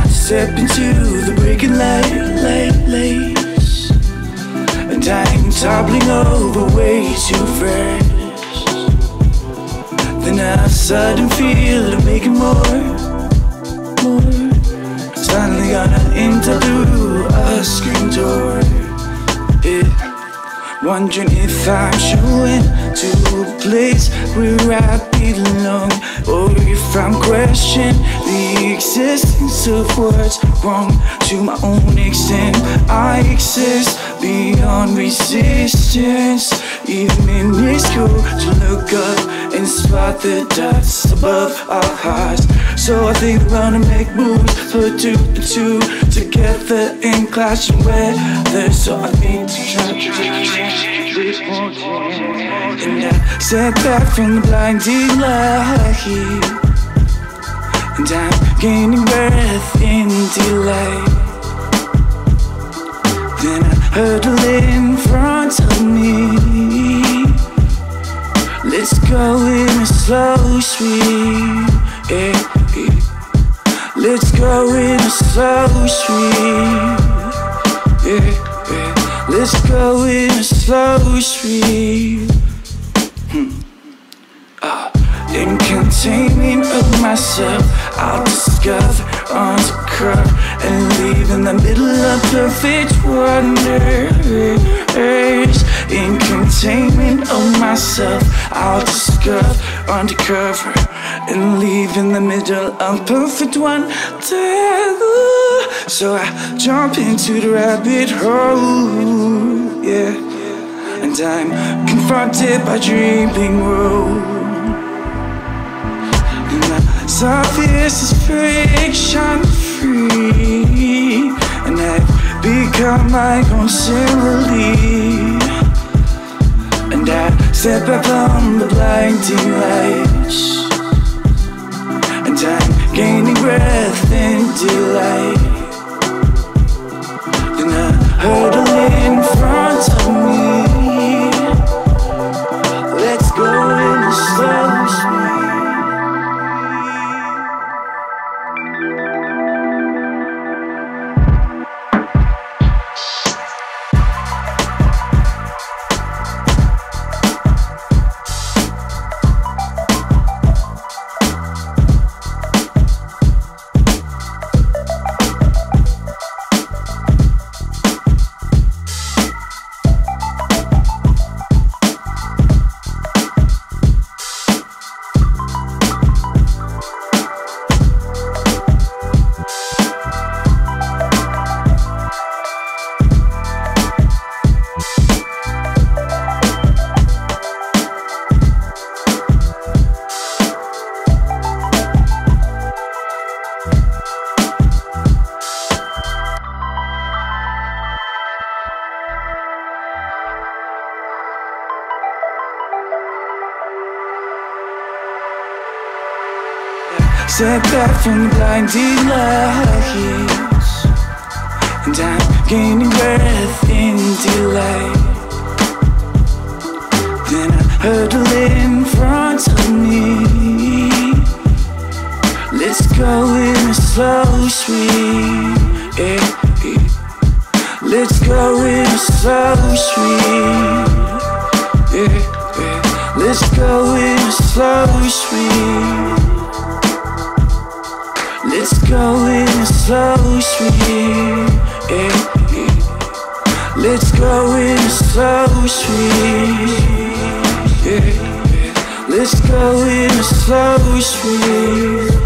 step into the breaking light, and I'm toppling over way too fresh. Then I sudden feel of making more. Suddenly gonna enter through a screen door. Wondering if I'm showing to a place where I belong, or if I'm questioning the existence of what's wrong. To my own extent, I exist beyond resistance. Even minuscule to look up and spot the dots above our hearts. So I think we're gonna make moves, put two and two together in clashing weather. So I think to try to and I step back from the blinding light, and I'm gaining breath in delight. Then I hurdle in front of me. Let's go in a slow sweep, Let's go in a slow sweep, Let's go in a slow sweep. In containment of myself, I'll discover, uncover, and leave in the middle of perfect wonders. In containment of myself, I'll discover, undercover, and leave in the middle of perfect wonder. So I jump into the rabbit hole, and I'm confronted by dreaming road. Surface is friction free, and I've become my own simile. And I step back from the blinding lights, and I'm gaining breath and delight. Then I hurdle in front of me. Let's go in a slow speed. Step back from the blinding lights, and I'm gaining breath in delight. Then I hurdle in front of me. Let's go in a slow sweep, Let's go in a slow sweep, Let's go in a slow sweep. Let's go in a slow sweep, Let's go in a slow sweep, Let's go in a slow sweep.